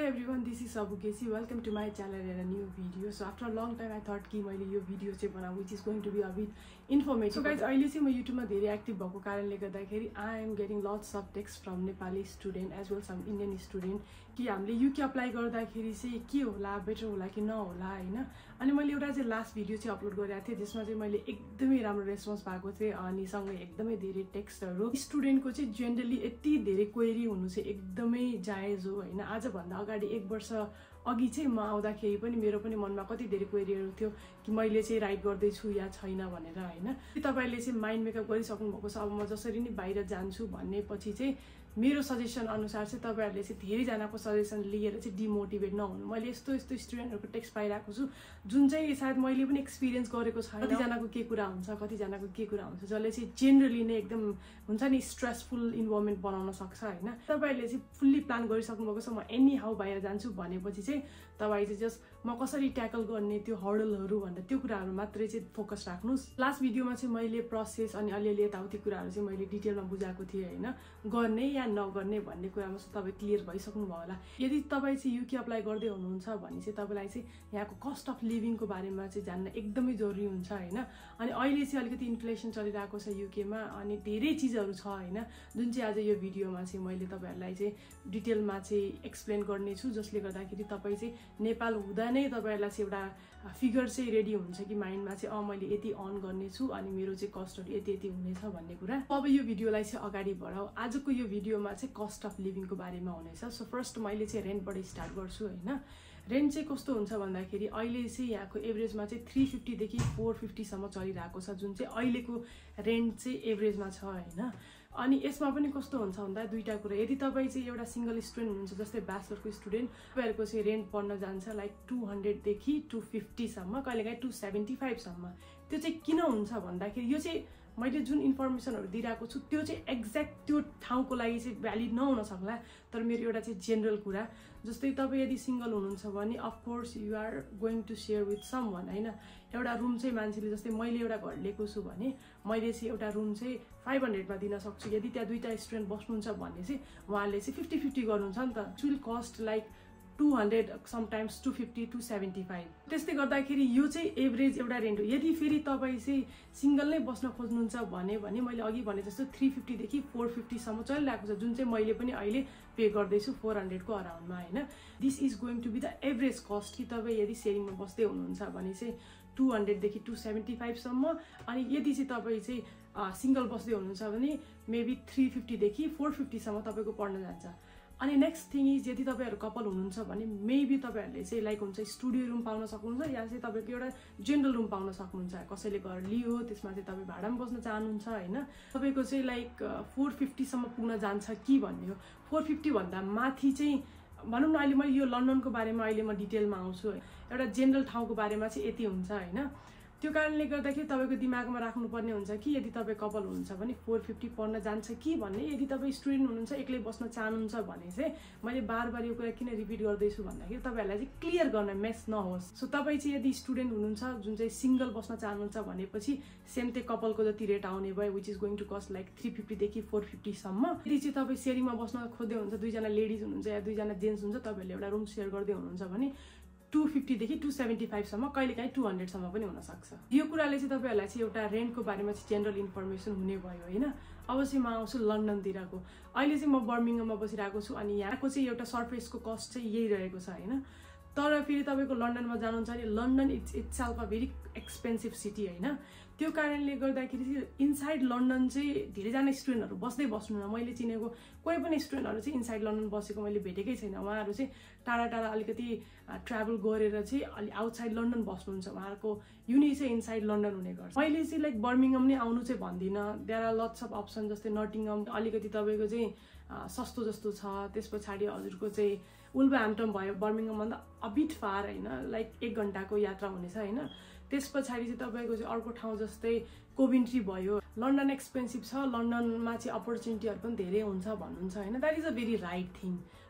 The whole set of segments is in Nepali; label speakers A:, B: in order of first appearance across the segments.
A: everyone, this is Sabu KC. Welcome to my channel and a new video. So after a long time I thought कि मैले यो भिडियो चाहिँ बनाऊ which is going to be a bit informative. So guys, अहिले चाहिँ म YouTube मा धेरै एक्टिभ भएको कारणले गर्दाखेरि I am getting lots of texts from Nepali student as well some Indian student कि हामीले UK अप्लाई गर्दाखेरि चाहिँ के होला, बेटर होला कि नहोला हैन. अनि मैले एउटा चाहिँ लास्ट भिडियो चाहिँ अपलोड गरेको थिएँ जसमा चाहिँ मैले एकदमै राम्रो रेस्पोन्स पाएको थिएँ अनि सँगै एकदमै धेरै टेक्स्टहरु. स्टुडेन्टको चाहिँ जेनरली यति धेरै क्वेरी हुनु चाहिँ एकदमै जायज हो हैन. आज भन्दा अगाडि 1 वर्ष अघि चाहिँ म आउँदाखेरि पनि मेरो पनि मनमा कति धेरै क्वेरीहरु थियो कि मैले चाहिँ राइट गर्दै छु या छैन भनेर हैन. तपाईले चाहिँ माइन्ड मेकअप गरिसक्नु भएको छ अब म जसरी नि बाहिर जान्छु भन्ने पछि चाहिँ मेरो सजेसन अनुसार चाहिँ तपाईहरुले चाहिँ धेरै जनाको सजेसन लिएर चाहिँ डिमोटिभेट नहुनु. मैले यस्तो यस्तो स्टुडेन्टहरुको टेक्स्ट पाइराको छु जुन चाहिँ सायद मैले पनि एक्सपीरियन्स गरेको छैन. कति जनाको के कुरा हुन्छ, कति जनाको के कुरा हुन्छ जसले चाहिँ जेनरली नै एकदम हुन्छ नि स्ट्रेसफुल इन्भाइरोमेन्ट बनाउन सक्छ हैन. तपाईहरुले चाहिँ फुल्ली प्लान गरिसक्नु भएको छ म एनी हाउ बाहिर जान्छु भनेपछि चाहिँ तपाई चाहिँ जस्ट म कसरी ट्याकल गर्ने त्यो हर्डलहरु भन्ने त्यो कुराहरु मात्रै चाहिँ फोकस राख्नुस्. लास्ट भिडियोमा चाहिँ मैले प्रोसेस अनि अलिअलि यताउति कुराहरु चाहिँ मैले डिटेलमा बुझाएको थिएँ हैन. गर्ने या नगर्ने भन्ने कुरामा चाहिँ तपाई क्लियर भइसक्नु भयो होला. यदि तपाई चाहिँ युके अप्लाई गर्दै हुनुहुन्छ भने चाहिँ तपाईलाई चाहिँ यहाँको कस्ट अफ लिभिङको बारेमा चाहिँ जान्न एकदमै जरुरी हुन्छ हैन. अनि अहिले चाहिँ अलिकति इन्फ्लेसन चलिरहेको छ युके मा अनि धेरै चीजहरु छ हैन जुन चाहिँ आज यो भिडियोमा चाहिँ मैले तपाईहरुलाई चाहिँ डिटेलमा चाहिँ एक्सप्लेन गर्ने छु जसले गर्दाखेरि तपाई चाहिँ नेपाल हुँदा नै तपाईहरुलाई चाहिँ एउटा फिगर चाहिँ रेडी हुन्छ कि माइन्डमा चाहिँ मैले यति अर्न गर्ने छु अनि मेरो चाहिँ कस्टहरु यति यति हुनेछ भन्ने कुरा. अब यो भिडियोलाई चाहिँ अगाडि बढाऊ. आजको यो भिडियोमा चाहिँ कस्ट अफ लिभिङको बारेमा हुनेछ. सो फर्स्ट मैले चाहिँ रेन्टबाट स्टार्ट गर्छु हैन. रेन्ट चाहिँ कस्तो हुन्छ भन्दाखेरि अहिले चाहिँ यहाँको एभरेजमा चाहिँ 350 देखि 450 सम्म चलिरहेको छ जुन चाहिँ अहिलेको रेन्ट चाहिँ एभरेजमा छ हैन. अनि यसमा पनि कस्तो हुन्छ भन्दा दुईटा कुरा. यदि तपाई चाहिँ एउटा सिंगल स्टुडेन्ट हुनुहुन्छ जस्तै ब्याचलरको स्टुडेन्ट तपाईहरुको चाहिँ रेन्ट पर्न जान्छ लाइक 200 देखि 250 सम्म कहिलेकाहीँ 275 सम्म. त्यो चाहिँ किन हुन्छ भन्दाखेरि यो चाहिँ मैले जुन इन्फर्मेसनहरु दिइराको छु त्यो चाहिँ एक्ज्याक्ट त्यो ठाउँको लागि चाहिँ भ्यालिड नहुन सक्ला तर मेरो एउटा चाहिँ जेनरल कुरा. जस्तै तपाई यदि सिंगल हुनुहुन्छ भने of course you are going to share with someone हैन. एउटा रुम चाहिँ मान्छेले जस्तै मैले एउटा घर लिएको छु भने मैले चाहिँ एउटा रुम चाहिँ 500 मा दिन सक्छु. यदि त्यहाँ दुईटा स्टुडेन्ट बस्नुहुन्छ भने चाहिँ उहाँले चाहिँ 50-50 गर्नुहुन्छ नि त. It will cost like 200 sometimes 250 275. त्यस्तै गर्दाखेरि यो चाहिँ एभरेज एउटा रेन्ट हो. यदि फेरि तपाई चाहिँ सिंगल नै बस्न खोज्नुहुन्छ भने मैले अघि भने जस्तो 350 देखि 450 सम्म चलिरहेको छ जुन चाहिँ मैले पनि अहिले पे गर्दै छु 400 को अराउन्डमा हैन. This is going to be the average cost कि तपाई यदि शेयरिङमा बस्दै हुनुहुन्छ भने चाहिँ 200 देखि 275 सम्म. अनि यदि चाहिँ तपाई चाहिँ सिंगल बस्दै हुनुहुन्छ भने मेबी 350 देखि 450 सम्म तपाईको पर्न जान्छ. अनि नेक्स्ट थिङ इज यदि तपाईहरु कपल हुनुहुन्छ भने मेबी तपाईहरुले चाहिँ लाइक हुन्छ स्टुडियो रुम पाउन सक्नुहुन्छ या चाहिँ तपाईको एउटा जनरल रुम पाउन सक्नुहुन्छ. कसैले घर लियो त्यसमा चाहिँ तपाई भाडामा बस्न चाहनुहुन्छ हैन. तपाईको चाहिँ लाइक 450 सम्म पुग्न जान्छ कि भन्ने हो. 450 भन्दा माथि चाहिँ भनौं न अहिले मैले यो लन्डनको बारेमा अहिले म डिटेलमा आउँछु. एउटा जनरल ठाउँको बारेमा चाहिँ यति हुन्छ हैन. त्यो कारणले गर्दाखेरि तपाईको दिमागमा राख्नुपर्ने हुन्छ कि यदि तपाई कपल हुनुहुन्छ भने 450 पर्न जान्छ कि भन्ने. यदि तपाई स्टुडेन्ट हुनुहुन्छ एक्लै बस्न चाहनुहुन्छ भने चाहिँ मैले बार यो कुरा किन रिपिट गर्दै छु भन्दाखेरि तपाईहरुलाई चाहिँ क्लियर गर्न मेस नहोस्. सो तपाई चाहिँ यदि स्टुडेन्ट हुनुहुन्छ जुन चाहिँ सिंगल बस्न चाहनुहुन्छ भनेपछि सेम त्यही कपलको जति रेट आउने भयो which is going to cost like 350 देखि 450 सम्म. यदि चाहिँ तपाई शेयरिङमा बस्न खोज्दै हुनुहुन्छ दुईजना लेडिज हुनुहुन्छ या दुईजना जेन्ट्स हुन्छ तपाईहरुले एउटा रुम शेयर गर्दै हुनुहुन्छ भने 250 देखि 275 सम्म कहिलेकाहीँ 200 सम्म पनि हुन सक्छ. यो कुराले चाहिँ तपाईहरुलाई चाहिँ एउटा रेन्टको बारेमा चाहिँ जनरल इन्फर्मेसन हुने भयो हैन. अब चाहिँ म आउँछु लन्डनतिरको. अहिले चाहिँ म बर्मिङhamमा बसिरहेको छु अनि यहाँको चाहिँ एउटा सर्फेसको कस्ट चाहिँ यही रहेको छ हैन. तर फेरि तपाईको लन्डनमा जानुहुन्छ भने London itself a very expensive city हैन. त्यो कारणले गर्दाखेरि चाहिँ इनसाइड लन्डन चाहिँ धेरै जना स्टुडेन्टहरु बस्दै बस्नु न. मैले चिनेको कोही पनि स्टुडेन्टहरु चाहिँ इनसाइड लन्डन बसेको मैले भेटेकै छैन. उहाँहरु चाहिँ टाढा टाढा अलिकति ट्राभल गरेर चाहिँ अलि आउटसाइड लन्डन बस्नुहुन्छ. उहाँहरुको युनि चाहिँ इनसाइड लन्डन हुने गर्छ. मैले चाहिँ लाइक बर्मिङहम नै आउनु चाहिँ भन्दिन. There are lots of option जस्तै नटिङहम अलिकति तपाईको चाहिँ सस्तो जस्तो छ. त्यसपछि हजुरको चाहिँ वुल्भरह्याम्पटन भयो बर्मिङहम भन्दा अ बिट फार हैन लाइक 1 घण्टाको यात्रा हुनेछ हैन. त्यसपछि चाहिँ तपाईको चाहिँ अर्को ठाउँ जस्तै कोभिन्ट्री भयो. लन्डन एक्सपेन्सिभ छ. लन्डनमा चाहिँ अपर्च्युनिटीहरु पनि धेरै हुन्छ भन्नुहुन्छ हैन. That is a very right thing.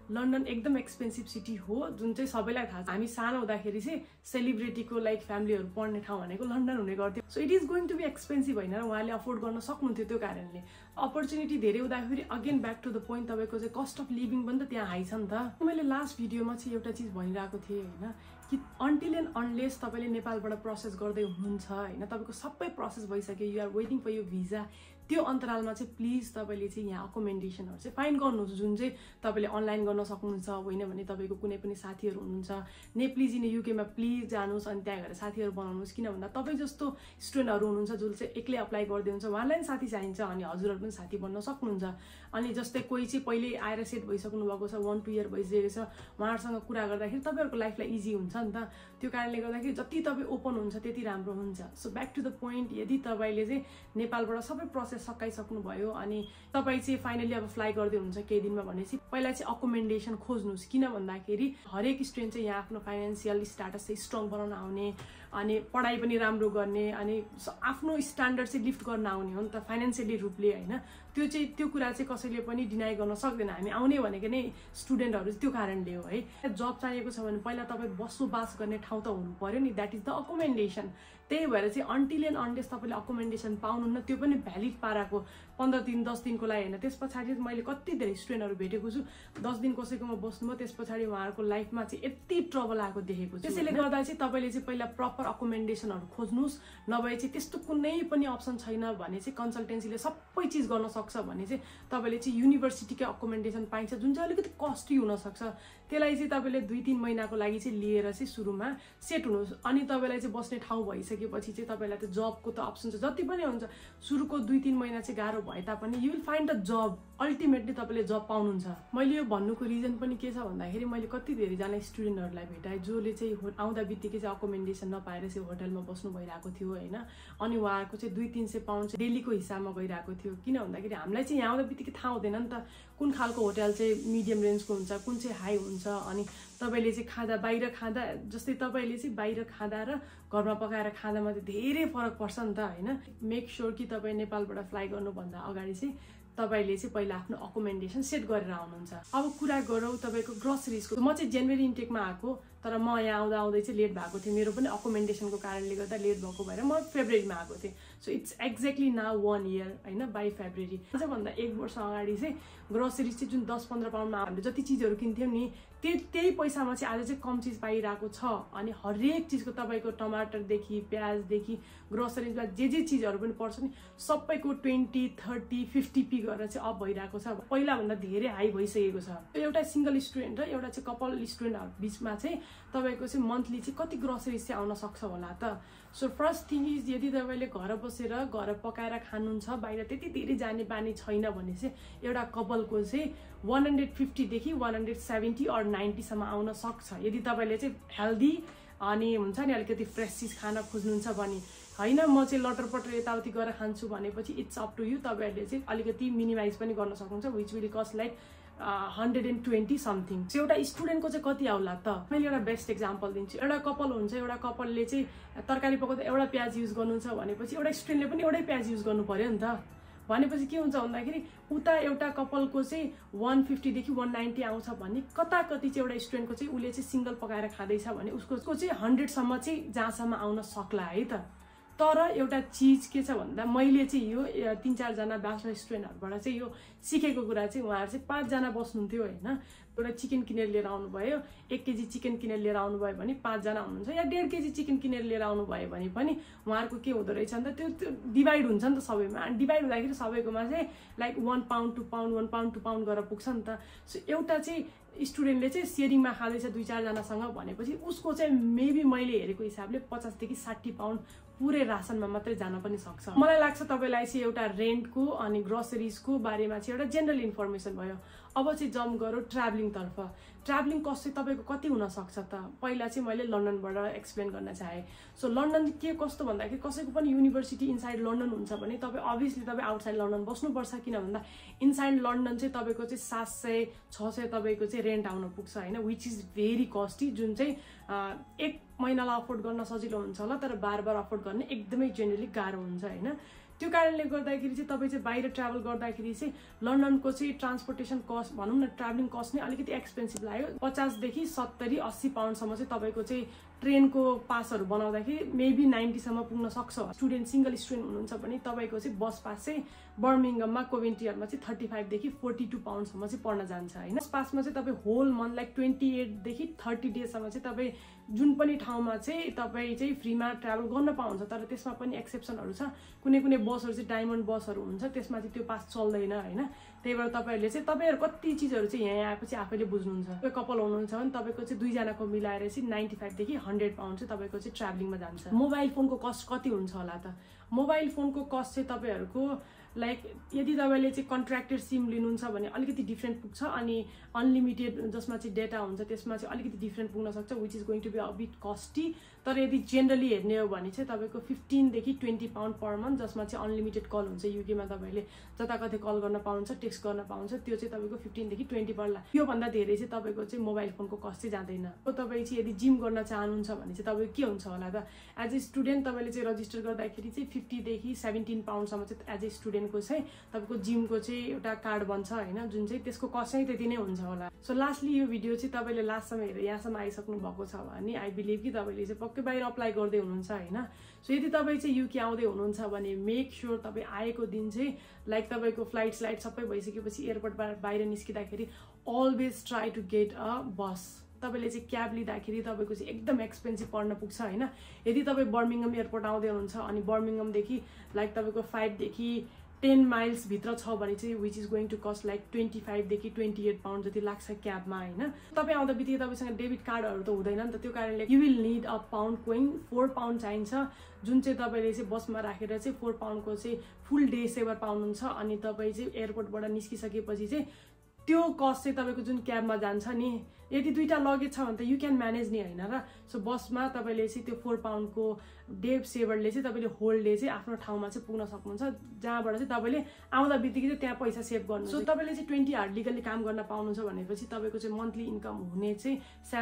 A: London एकदम एक्सपेन्सिभ सिटी हो, जुन चाहिँ सबैलाई थाहा छ। हामी सानो हुँदाखेरि चाहिँ सेलिब्रिटीको लाइक फ्यामिलीहरू पढ्ने ठाउँ भनेको लन्डन हुने गर्थ्यो। So it is going to be expensive होइन र उहाँले अफोर्ड गर्न सक्नुहुन्थ्यो। त्यो कारणले अपर्च्युनिटी धेरै हुँदाखेरि again back to the point तपाईँको चाहिँ कस्ट अफ लिभिङ पनि त त्यहाँ हाई छ नि त। मैले लास्ट भिडियोमा चाहिँ एउटा चिज भनिरहेको थिएँ होइन कि अन्टिल एन्ड अनलेस तपाईँले नेपालबाट प्रोसेस गर्दै हुनुहुन्छ होइन, तपाईँको सबै प्रोसेस भइसक्यो, यु आर वेटिङ फर यो भिजा, त्यो अन्तरालमा चाहिँ प्लिज तपाईँले चाहिँ यहाँ अकोमेन्डेसनहरू चाहिँ फाइन्ड गर्नुहोस्, जुन चाहिँ तपाईँले अनलाइन गर्न सक्नुहुन्छ। होइन भने तपाईँको कुनै पनि साथीहरू हुनुहुन्छ नेप्लिज इन युकेमा, प्लिज जानुहोस् अनि त्यहाँ गएर साथीहरू बनाउनुहोस्। किन भन्दा तपाईँ जस्तो स्टुडेन्टहरू हुनुहुन्छ जो चाहिँ एक्लै अप्लाई गर्दै हुन्छ, उहाँलाई पनि साथी चाहिन्छ अनि हजुरहरू पनि साथी बन्न सक्नुहुन्छ। अनि जस्तै कोही चाहिँ पहिल्यै आएर सेट भइसक्नु भएको छ, 1-2 इयर भइसकेको छ, उहाँहरूसँग कुरा गर्दाखेरि तपाईँहरूको लाइफलाई इजी हुन्छ नि त। त्यो कारणले गर्दाखेरि जति तपाईँ ओपन हुन्छ त्यति राम्रो हुन्छ। So back to the point, यदि तपाईँले चाहिँ नेपालबाट सबै प्रोसेस सकाइसक्नुभयो अनि तपाईँ चाहिँ फाइनली अब फ्लाइ गर्दै हुनुहुन्छ केही दिनमा भनेपछि पहिला चाहिँ अकोमेन्डेसन खोज्नुहोस्। किन भन्दाखेरि हरेक स्टुडेन्ट चाहिँ यहाँ आफ्नो फाइनेन्सियल स्ट्याटस चाहिँ स्ट्रङ बनाउन आउने अनि पढाइ पनि राम्रो गर्ने अनि आफ्नो स्ट्यान्डर्ड चाहिँ लिफ्ट गर्न आउने हो नि त फाइनेन्सियली रूपले होइन। त्यो कुरा चाहिँ कसैले पनि डिनाइ गर्न सक्दैन। हामी आउने भनेको नै स्टुडेन्टहरू त्यो कारणले हो है। जब चाहिएको छ भने पहिला तपाईँ बसोबास गर्ने ठाउँ त हुनु पर्यो नि, द्याट इज द अकोमेन्डेसन। त्यही भएर चाहिँ अन्टिल एन्ड अनलेस तपाईँले अकोमेन्डेसन पाउनुहुन्न, त्यो पनि भ्यालिड पाराको 15 दिन 10 दिनको लागि होइन। त्यस पछाडि मैले कति धेरै स्टुडेन्टहरू भेटेको छु, 10 दिन कसैकोमा बस्नुभयो, त्यस पछाडि उहाँहरूको लाइफमा चाहिँ यति ट्रबल आएको देखेको छु। त्यसैले गर्दा चाहिँ तपाईँले चाहिँ पहिला प्रपर अकोमेन्डेसनहरू खोज्नुहोस्, नभए चाहिँ त्यस्तो कुनै पनि अप्सन छैन भने चाहिँ कन्सल्टेन्सीले सबै चिज गर्न सक्छ भने चाहिँ तपाईँले चाहिँ युनिभर्सिटीकै अकोमेन्डेसन पाइन्छ, जुन चाहिँ अलिकति कस्टली हुनसक्छ। त्यसलाई चाहिँ तपाईँले 2-3 महिनाको लागि चाहिँ लिएर चाहिँ सुरुमा सेट हुनुहोस् अनि तपाईँलाई चाहिँ बस्ने ठाउँ भइसकेपछि चाहिँ तपाईँलाई त जबको त अप्सन छ जति पनि हुन्छ। सुरुको 2-3 महिना चाहिँ गाह्रो भए तापनि you will find a job, ultimately तपाईँले जब पाउनुहुन्छ। मैले यो भन्नुको रिजन पनि के छ भन्दाखेरि मैले कति धेरैजना स्टुडेन्टहरूलाई भेटाएँ जसले चाहिँ आउँदा बित्तिकै चाहिँ अकोमेन्डेसन नपाएर चाहिँ होटलमा बस्नु भइरहेको थियो होइन। अनि उहाँहरूको चाहिँ 200-300 पाउन्ड चाहिँ डेलीको हिसाबमा गइरहेको थियो। किन भन्दाखेरि हामीलाई चाहिँ यहाँ आउँदा बित्तिकै थाहा हुँदैन नि त कुन खालको होटल चाहिँ मिडियम रेन्जको हुन्छ, कुन चाहिँ हाई हुन्छ। अनि तपाईँले चाहिँ खाँदा बाहिर खाँदा जस्तै तपाईँले चाहिँ बाहिर खाँदा र घरमा पकाएर खाँदामा चाहिँ धेरै फरक पर्छ नि त होइन। मेक स्योर कि तपाईँ नेपालबाट फ्लाइ गर्नुभन्दा अगाडि चाहिँ तपाईँले चाहिँ पहिला आफ्नो अकोमेन्डेसन सेट गरेर आउनुहुन्छ। अब कुरा गरौँ तपाईँको ग्रोसरिजको। म चाहिँ जनवरी इन्टेकमा आएको, तर म यहाँ आउँदै चाहिँ लेट भएको थिएँ। मेरो पनि अकोमेन्डेसनको कारणले गर्दा लेट भएको भएर म फेब्रुअरीमा आएको थिएँ। So it's exactly now 1 year होइन, बाई फेब्रुअरी। अझभन्दा 1 वर्ष अगाडि चाहिँ ग्रोसरिज चाहिँ जुन 10-15 पाउन्डमा हामीले जति चिजहरू किन्थ्यौँ नि त्यही पैसामा चाहिँ आज चाहिँ कम चिज पाइरहेको छ। अनि हरेक चिजको तपाईँको टमाटरदेखि प्याजदेखि ग्रोसरिजमा जे चिजहरू पनि पर्छ नि सबैको 20, 30, 50p गरेर चाहिँ अप भइरहेको छ। पहिलाभन्दा धेरै हाई भइसकेको छ। एउटा सिङ्गल स्टुडेन्ट र एउटा चाहिँ कपल स्टुडेन्टहरू बिचमा चाहिँ तपाईँको चाहिँ मन्थली चाहिँ कति ग्रोसरिज चाहिँ आउन सक्छ होला त। सो फर्स्ट थिङ इज यदि तपाईँले घर बसेर घर पकाएर खानुहुन्छ, बाहिर त्यति धेरै जाने बानी छैन भने चाहिँ एउटा कपलको चाहिँ 150देखि 170 or 90सम्म आउन सक्छ। यदि तपाईँले चाहिँ हेल्दी अनि हुन्छ नि अलिकति फ्रेस चिज खान खोज्नुहुन्छ भने होइन। म चाहिँ लटरपटर यताउति गरेर खान्छु भनेपछि इट्स अप टु यु, तपाईँहरूले चाहिँ अलिकति मिनिमाइज पनि गर्न सक्नुहुन्छ, which will cost like 120 something. एउटा स्टुडेन्टको चाहिँ कति आउला त। मैले एउटा बेस्ट एक्जाम्पल दिन्छु। एउटा कपल हुन्छ, एउटा कपलले चाहिँ तरकारी पकाउँदा एउटा प्याज युज गर्नुहुन्छ भनेपछि एउटा स्टुडेन्टले पनि एउटै प्याज युज गर्नु पर्यो नि त। भनेपछि के हुन्छ भन्दाखेरि उता एउटा कपलको चाहिँ 150देखि 190 आउँछ भने कति चाहिँ एउटा स्टुडेन्टको चाहिँ उसले चाहिँ सिङ्गल पकाएर खाँदैछ भने उसको चाहिँ 100सम्म चाहिँ जहाँसम्म आउन सक्ला है त। तर एउटा चिज के छ भन्दा मैले चाहिँ यो 3-4 जना ब्याचलर स्टुडेन्टहरूबाट चाहिँ यो सिकेको कुरा चाहिँ उहाँहरू चाहिँ 5 जना बस्नुहुन्थ्यो होइन। एउटा चिकन किनेर लिएर आउनुभयो, 1 केजी चिकन किनेर लिएर आउनुभयो भने 5 जना हुनुहुन्छ, या 1.5 केजी चिकन किनेर लिएर आउनुभयो भने पनि उहाँहरूको के हुँदो रहेछ नि त त्यो डिभाइड हुन्छ नि त सबैमा। अनि डिभाइड हुँदाखेरि सबैकोमा चाहिँ like 1 pound 2 pound 1 pound 2 pound गरेर पुग्छ नि त। सो एउटा चाहिँ स्टुडेन्टले चाहिँ सेयरिङमा खाँदैछ 2-4 जनासँग भनेपछि उसको चाहिँ मेबी मैले हेरेको हिसाबले 50देखि 60 पाउन्ड पुरै रासनमा मात्रै जान पनि सक्छ। मलाई लाग्छ तपाईँलाई चाहिँ एउटा रेन्टको अनि ग्रोसरिजको बारेमा चाहिँ एउटा जेनरल इन्फर्मेसन भयो। अब चाहिँ जम्प गरौँ ट्राभलिङतर्फ। ट्राभलिङ कस्ट चाहिँ तपाईँको कति हुनसक्छ त। पहिला चाहिँ मैले लन्डनबाट एक्सप्लेन गर्न चाहेँ। सो लन्डन के कस्तो भन्दाखेरि कसैको पनि युनिभर्सिटी इनसाइड लन्डन हुन्छ भने तपाईँ अभियसली तपाईँ आउटसाइड लन्डन बस्नुपर्छ। किन भन्दा इनसाइड लन्डन चाहिँ तपाईँको चाहिँ 700-600 तपाईँको चाहिँ रेन्ट आउन पुग्छ होइन, विच इज भेरी कस्टली। जुन चाहिँ 1 महिनालाई अफोर्ड गर्न सजिलो हुन्छ होला, तर बार अफोर्ड गर्ने एकदमै जेनरली गाह्रो हुन्छ होइन। त्यो कारणले गर्दाखेरि चाहिँ तपाईँ चाहिँ बाहिर ट्राभल गर्दाखेरि चाहिँ लन्डनको चाहिँ ट्रान्सपोर्टेसन कस्ट भनौँ न ट्राभलिङ कस्ट नै अलिकति एक्सपेन्सिभ लाग्यो 50 देखि 70-80 पाउन्डसम्म चाहिँ तपाईँको चाहिँ ट्रेनको पासहरू बनाउँदाखेरि मेबी 90 सम्म पुग्न सक्छ स्टुडेन्ट सिंगल स्टुडेन्ट हुनुहुन्छ भने तपाईँको चाहिँ बस पास चाहिँ बर्मिङममा कोभेन्ट्रीहरुमा चाहिँ 35 देखि 42 पाउन्डसम्म चाहिँ पर्न जान्छ हैन बस पासमा चाहिँ तपाईँ होल मन्थ लाइक 28 देखि 30 डेजसम्म चाहिँ तपाईँ जुन पनि ठाउँमा चाहिँ तपाईँ चाहिँ फ्रीमा ट्राभल गर्न पाउँछ तर त्यसमा पनि एक्सेप्सनहरू छ कुनै कुनै बसहरू चाहिँ डायमन्ड बसहरू हुन्छ त्यसमा चाहिँ त्यो पास चल्दैन हैन त्यही भएर तपाईहरुले चाहिँ तपाईहरु कति चीजहरू चाहिँ यहाँ आएपछि आफैले बुझ्नुहुन्छ तपाईँ कपल हुनुहुन्छ भने तपाईको चाहिँ दुई जनाको मिलाएर चाहिँ 95 देखि 100 पाउन्ड चाहिँ तपाईको चाहिँ ट्राभलिङमा जान्छ मोबाइल फोनको कस्ट कति हुन्छ होला त मोबाइल फोनको कस्ट चाहिँ तपाईहरुको लाइक यदि तपाईले चाहिँ कन्ट्र्याक्टेड सिम लिनुहुन्छ भने अलिकति डिफरेन्ट पुग्छ अनि अनलिमिटेड जसमा चाहिँ डेटा हुन्छ त्यसमा चाहिँ अलिकति डिफरेन्ट पुग्न सक्छ which is going to be a bit costly तर यदि जेनरली हेर्ने हो भने चाहिँ तपाईको 15 देखि 20 पाउन्ड पर मन्थ जसमा चाहिँ अनलिमिटेड कल हुन्छ युके मा तपाईले जताकतै कल गर्न पाउँछ टेक्स्ट गर्न पाउँछ त्यो चाहिँ तपाईको 15 देखि 20 पर्ला यो भन्दा धेरै चाहिँ तपाईको चाहिँ मोबाइल फोनको कस्ट चाहिँ जाँदैन अब तपाई चाहिँ यदि जिम गर्न चाहनुहुन्छ भने चाहिँ तपाईको के हुन्छ होला त एज अ स्टुडेन्ट तपाईले चाहिँ रजिस्टर गर्दाखेरि चाहिँ 50 देखि 17 पाउन्ड सम्म चाहिँ एज अ स्टुडेन्टको चाहिँ तपाईको जिमको चाहिँ एउटा कार्ड बन्छ हैन जुन चाहिँ त्यसको कस्ट चाहिँ त्यति नै हुन्छ होला सो लास्टली यो भिडियो चाहिँ तपाईले लास्टसम्म हेरेर यहाँसम्म आइसक्नु भएको छ भने आई बिलिभ कि तपाईले चाहिँ पक्कै बाहिर अप्लाई गर्दै हुनुहुन्छ हैन सो यदि तपाई चाहिँ युके आउँदै हुनुहुन्छ भने मेक श्योर तपाई आएको दिन चाहिँ लाइक तपाईको फ्लाइट सबै भइसकेपछि एयरपोर्टबाट बाहिर निस्किँदाखेरि always try to get a bus तपाईले चाहिँ क्याब लिँदाखेरि तपाईको चाहिँ एकदम एक्सपेन्सिभ पर्न पुग्छ हैन यदि तपाई बर्मिङम एयरपोर्ट आउँदै हुनुहुन्छ अनि बर्मिङम देखि लाइक तपाईको 5 देखि 10 माइल्स भित्र छ भने चाहिँ which is going to cost like 25 देखि 28 पाउन्ड जति लाग्छ क्याबमा हैन तपाई आउँदा बित्तिकै तपाईसँग डेबिट कार्डहरु त हुँदैन नि त त्यो कारणले you will need a pound coin 4 pound चाहिन्छ जुन चाहिँ तपाईले चाहिँ बसमा राखेर चाहिँ 4 पाउन्डको चाहिँ फुल डे सेभर पाउनुहुन्छ अनि तपाई चाहिँ एयरपोर्टबाट निस्किसकेपछि चाहिँ त्यो कस्ट चाहिँ तपाईको जुन क्याबमा जान्छ नि यदि दुईटा लगेज छ भने त यु क्यान म्यानेज नि हैन र सो बसमा तपाईले चाहिँ त्यो 4 पाउन्डको डे सेभरले चाहिँ तपाईले होल डे चाहिँ आफ्नो ठाउँमा चाहिँ पुग्न सक्नुहुन्छ जहाँबाट चाहिँ तपाईले आउँदा बित्तिकै चाहिँ त्यहाँ पैसा सेभ गर्नु सो तपाईले चाहिँ 20 आवर लिगली काम गर्न पाउनुहुन्छ भनेपछि तपाईको चाहिँ मन्थली इन्कम हुने चाहिँ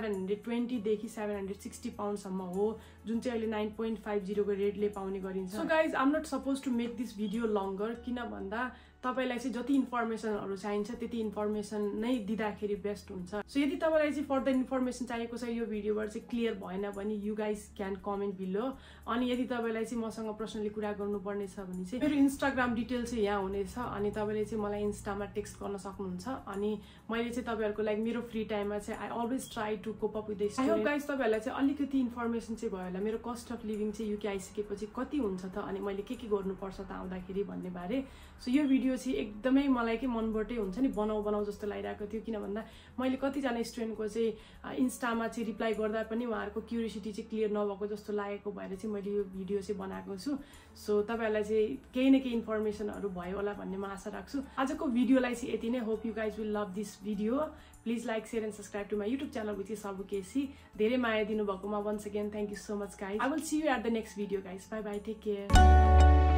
A: 720 देखि 760 पाउन्ड सम्म हो जुन चाहिँ अहिले 9.50 को रेटले पाउने गरिन्छ so guys I am not suppose to make this video longer किन भन्दा तपाईलाई चाहिँ जति इन्फर्मेसनहरु चाहिन्छ त्यति इन्फर्मेसन नै दिँदाखेरि बेस्ट हुन्छ सो यदि तपाईलाई चाहिँ फर्दर इन्फर्मेसन चाहिएको छ यो भिडियोबाट चाहिँ क्लियर भएन भने you guys can comment below अनि यदि तपाईलाई चाहिँ मसँग पर्सनली कुरा गर्नुपर्ने छ भने चाहिँ मेरो इन्स्टाग्राम डिटेल चाहिँ यहाँ हुनेछ अनि तपाईले चाहिँ मलाई इन्स्टामा टेक्स्ट गर्न सक्नुहुन्छ अनि मैले चाहिँ तपाईहरुको लागि मेरो फ्री टाइममा चाहिँ I always try to cope up with this I hope guys तपाईहरुलाई चाहिँ अलिकति इन्फर्मेसन चाहिँ भयो होला मेरो कस्ट अफ लिभिङ चाहिँ युके आइसकेपछि कति हुन्छ त अनि मैले के गर्नुपर्छ त आउँदाखेरि भन्ने बारे सो यो भिडियो चाहिँ एकदमै मलाई के मनबाटै हुन्छ नि बनाऊ जस्तो लागिरहेको थियो किन भन्दा मैले कतिजना स्टुडेन्टको चाहिँ इन्स्टामा चाहिँ रिप्लाई गर्दा पनि उहाँहरुको क्युरियोसिटी चाहिँ क्लियर नभएको जस्तो लागेको भएर चाहिँ मैले यो भिडियो चाहिँ बनाएको छु सो तपाईहरुलाई चाहिँ केही न केही इन्फर्मेसनहरु भयो होला भन्ने म आशा राख्छु आजको भिडियोलाई चाहिँ यति नै hope you guys will love this video please like share and subscribe to my YouTube channel which is Sabu KC धेरै माया दिनुभएकोमा once again thank you so much guys I will see you at the next video guys bye bye take care